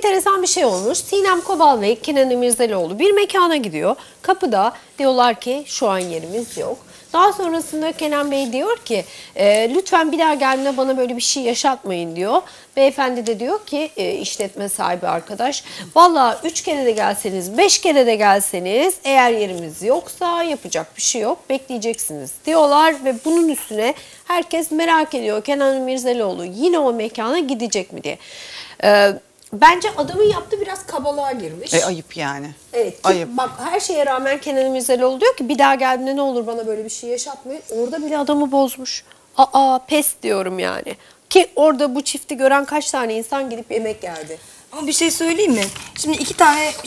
enteresan bir şey olmuş. Sinem Kobal ve Kenan İmirzalıoğlu bir mekana gidiyor. Kapıda diyorlar ki şu an yerimiz yok. Daha sonrasında Kenan Bey diyor ki lütfen bir daha geldiğinde bana böyle bir şey yaşatmayın diyor. Beyefendi de diyor ki işletme sahibi arkadaş, valla 3 kere de gelseniz 5 kere de gelseniz eğer yerimiz yoksa yapacak bir şey yok, bekleyeceksiniz diyorlar. Ve bunun üstüne herkes merak ediyor, Kenan İmirzalıoğlu yine o mekana gidecek mi diye. Bence adamın yaptığı biraz kabalığa girmiş. Ayıp yani. Evet. Ayıp. Bak her şeye rağmen Kenan İmirzalıoğlu diyor ki bir daha geldiğinde ne olur bana böyle bir şey yaşatmayın. Orada bile adamı bozmuş. Pes diyorum yani. Ki orada bu çifti gören kaç tane insan gidip yemek yerdi. Ama bir şey söyleyeyim mi? Şimdi iki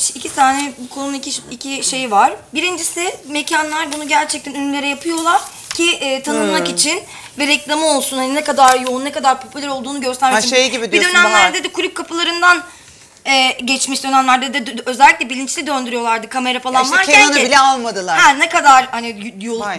tane bu konunun iki şeyi var. Birincisi mekanlar bunu gerçekten ünlülere yapıyorlar ki tanınmak için ve reklamı olsun, hani ne kadar yoğun, ne kadar popüler olduğunu göstermek için. Şey gibi bir diyorsun dönemlerde Bahar. de kulüp kapılarından geçmiş dönemlerde de özellikle bilinçli döndürüyorlardı kamera falan İşte varken Kenan'ı ki. bile almadılar. Ne kadar hani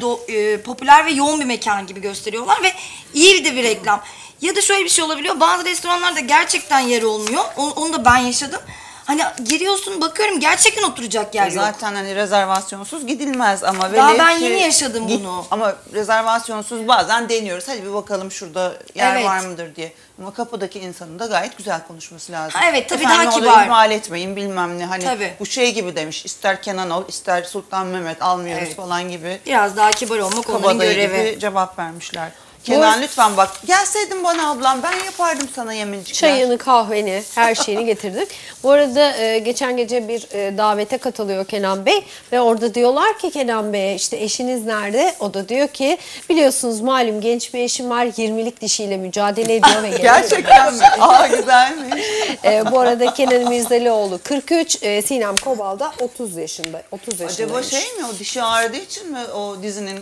popüler ve yoğun bir mekan gibi gösteriyorlar ve iyi bir reklam. Ya da şöyle bir şey olabiliyor. Bazı restoranlarda gerçekten yer olmuyor. Onu da ben yaşadım. Hani giriyorsun, bakıyorum gerçekten oturacak yer yok. Zaten hani rezervasyonsuz gidilmez ama Daha velev ben ki yeni yaşadım bunu. Ama rezervasyonsuz bazen deniyoruz. Hadi bir bakalım şurada yer Evet. var mıdır diye. Ama kapıdaki insanın da gayet güzel konuşması lazım. Evet, tabii Efendim, daha orada kibar. ihmal etmeyin bilmem ne. Hani Tabii. bu şey gibi demiş. İster Kenan al, ister Sultan Mehmet almıyoruz Evet. falan gibi. Biraz daha kibar olmak onların Kabadayı görevi. gibi cevap vermişler. Kenan lütfen bak, gelseydin bana ablam, ben yapardım sana yemencikler. Çayını, kahveni, her şeyini getirdik. Bu arada geçen gece bir davete katılıyor Kenan Bey ve orada diyorlar ki Kenan Bey'e işte eşiniz nerede? O da diyor ki biliyorsunuz malum genç bir eşim var, 20'lik dişiyle mücadele ediyor ve Gerçekten mi? Güzelmiş. bu arada Kenan İmirzalıoğlu 43, Sinem Kobal da 30 yaşında. 30 yaşındaymış. Acaba şey mi, o dişi ağrıdığı için mi o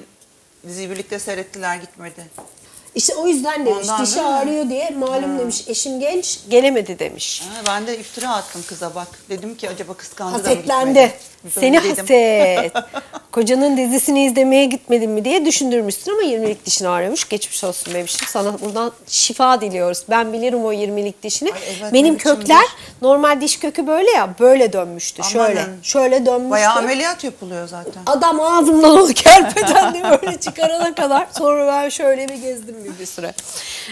diziyi birlikte seyrettiler gitmedi? İşte o yüzden demiş, Ondan dişi değil mi? ağrıyor diye malum demiş, eşim genç gelemedi demiş. Ben de iftira attım kıza bak. Dedim ki acaba kıskandı da mı Hasetlendi. gitmedi? Seni Dedim. haset. Kocanın dizisini izlemeye gitmedin mi diye düşündürmüşsün ama 20'lik dişini ağrıyormuş. Geçmiş olsun bebişim. Sana buradan şifa diliyoruz. Ben bilirim o 20'lik dişini. Evet, Benim ne biçim kökler diş? normal diş kökü böyle ya, böyle dönmüştü. Şöyle. Amanın. Şöyle dönmüştü. Bayağı ameliyat yapılıyor zaten. Adam ağzımdan onu kerpeden de böyle çıkarana kadar. Sonra ben şöyle bir gezdim bir süre.